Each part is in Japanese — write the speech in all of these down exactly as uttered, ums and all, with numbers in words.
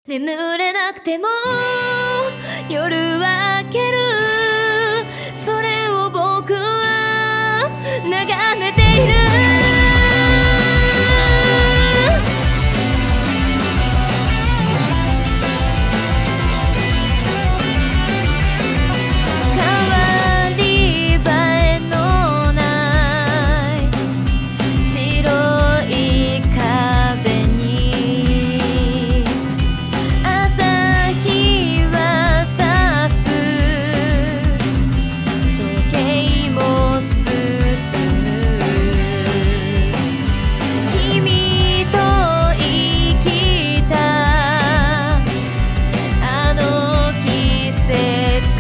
眠れなくても夜は明ける、それを僕は眺めている。変わり映えのない白い壁に朝日は差す、時計も進む。君と生きたあの季節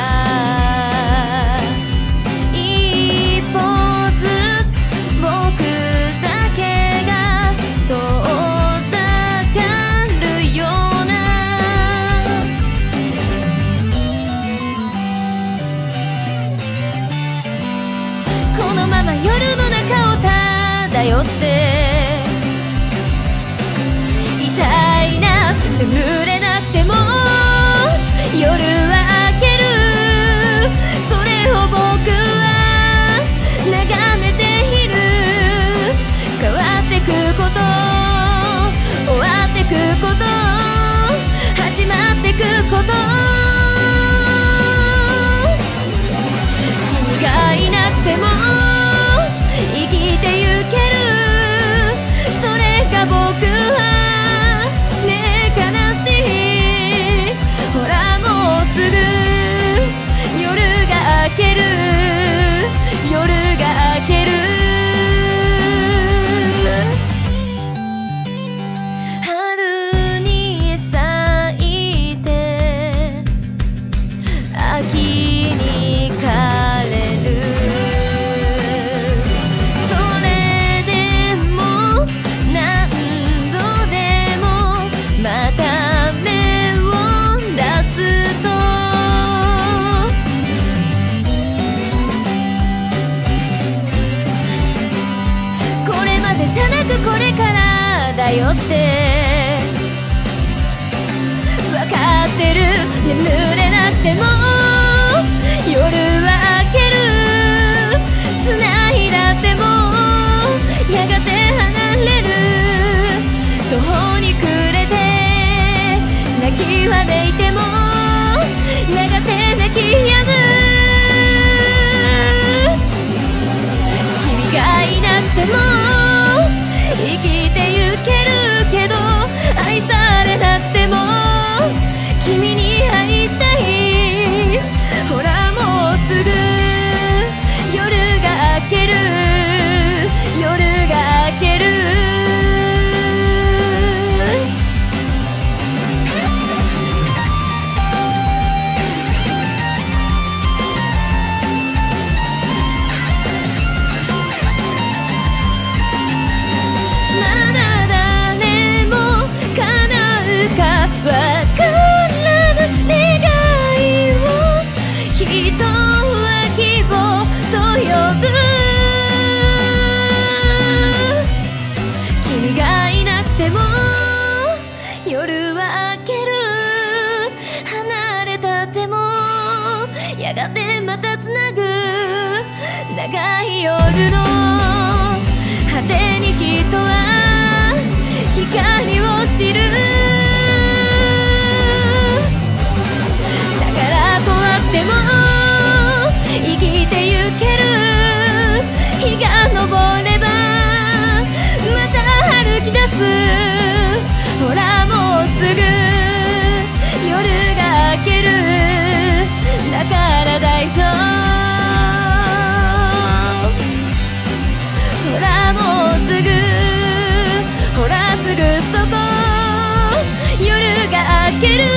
から一歩ずつ僕だけが遠ざかるような、このまま夜の中を漂っていたいな。眠れなくても夜は明ける、それを僕は眺めている。変わってくこと、終わってくこと、始まってくこと、君がいなくても生きてゆける、それが僕はね。悲しい、ほらもうすぐ夜が明ける、夜が明ける。春に咲いて秋に枯れる、それでも何度でもまた芽を出すと、これまでじゃなくこれからだよってわかってる。眠れなくても夜は明ける、繋いだってもやがて離れる。途方に暮れて泣きわめいてもやがて泣き止む。君がいなくても生きてゆけるけど、愛されなくても君に会いたい。ほらもうすぐ夜が明ける、夜が明ける。まだ誰も叶うかわからぬ願いを人は希望と呼ぶ。君がいなくても夜は明ける、離れたってもやがてまたつなぐ。長い夜の果てに人は光を知る。だから怖くても生きてゆける。日が昇ればまた歩き出す。ほらもうすぐ夜が明ける、だから大丈夫。ほらもうすぐ、ほらすぐそこ夜が明ける。